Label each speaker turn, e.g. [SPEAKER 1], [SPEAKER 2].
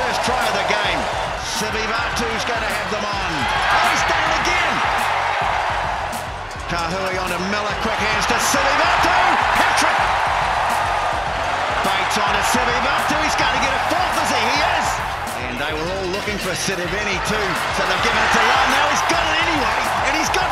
[SPEAKER 1] first try of the game. Sivivatu's going to have them on. Oh, he's done it again. Kahui on to Miller, quick hands to Sivivatu. Hat-trick. Bates on to Sivivatu. He's going to get a fourth, is he? He is. And they were all looking for Sitiveni too, so they've given it to Lyle. Now he's got it anyway, and he's got